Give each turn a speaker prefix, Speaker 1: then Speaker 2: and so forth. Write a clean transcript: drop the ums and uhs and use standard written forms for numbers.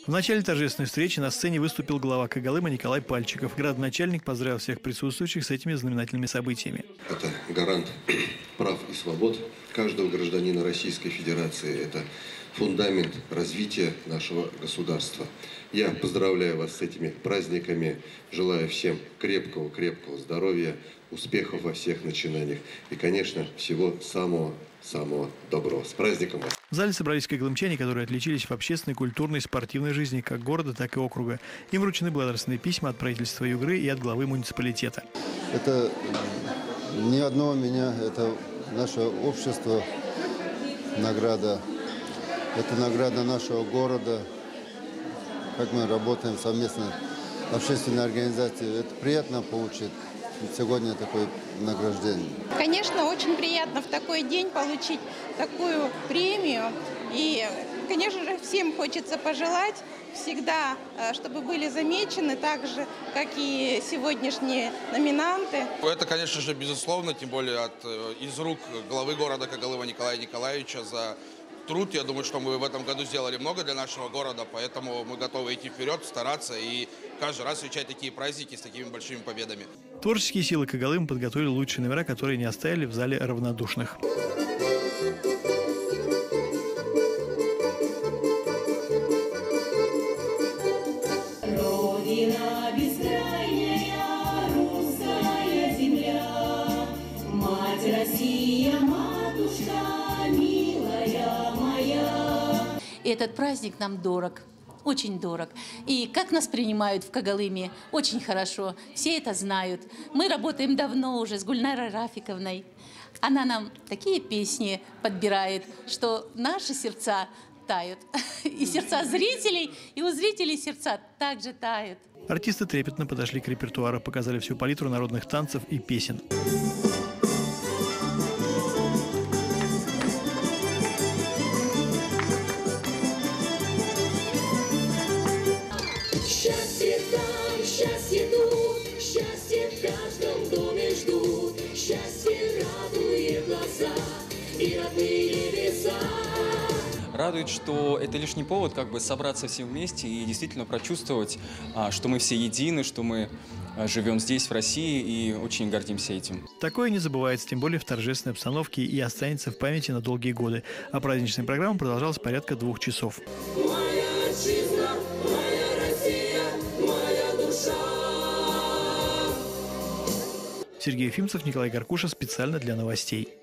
Speaker 1: В начале торжественной встречи на сцене выступил глава Когалыма Николай Пальчиков. Градоначальник поздравил всех присутствующих с этими знаменательными событиями.
Speaker 2: Это гарант прав и свобод каждого гражданина Российской Федерации. Это фундамент развития нашего государства. Я поздравляю вас с этими праздниками, желаю всем крепкого здоровья, успехов во всех начинаниях и, конечно, всего самого доброго. С праздником вас!
Speaker 1: В зале собрались когалымчане, которые отличились в общественной, культурной, спортивной жизни как города, так и округа. Им вручены благодарственные письма от правительства Югры и от главы муниципалитета.
Speaker 3: Это не одного меня, это наше общество, награда. Это награда нашего города, как мы работаем совместно в общественной организации. Это приятно получить сегодня такое награждение.
Speaker 4: Конечно, очень приятно в такой день получить такую премию. И, конечно же, всем хочется пожелать всегда, чтобы были замечены так же, как и сегодняшние номинанты.
Speaker 5: Это, конечно же, безусловно, тем более из рук главы города Когалыма Николая Николаевича за труд. Я думаю, что мы в этом году сделали много для нашего города, поэтому мы готовы идти вперед, стараться и каждый раз встречать такие праздники с такими большими победами.
Speaker 1: Творческие силы Когалыма подготовили лучшие номера, которые не оставили в зале равнодушных.
Speaker 6: Родина бескрайняя, русская земля, мать Россия, матушка, милая моя.
Speaker 7: Этот праздник нам дорог. Очень дорог. И как нас принимают в Когалыме, очень хорошо. Все это знают. Мы работаем давно уже с Гульнарой Рафиковной. Она нам такие песни подбирает, что наши сердца тают. И сердца зрителей, и у зрителей сердца также тают.
Speaker 1: Артисты трепетно подошли к репертуару, показали всю палитру народных танцев и песен.
Speaker 6: Счастье там, счастье тут, счастье в каждом доме ждут, счастье радует глаза и родные леса.
Speaker 8: Радует, что это лишь не повод собраться всем вместе и действительно прочувствовать, что мы все едины, что мы живем здесь, в России, и очень гордимся этим.
Speaker 1: Такое не забывается, тем более в торжественной обстановке, и останется в памяти на долгие годы. А праздничная программа продолжалась порядка 2 часов.
Speaker 6: Моя отчизна, моя Россия, моя душа.
Speaker 1: Сергей Ефимцев, Николай Горкуша специально для новостей.